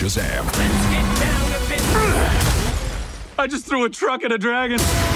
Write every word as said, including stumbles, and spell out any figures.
Shazam. I just threw a truck at a dragon.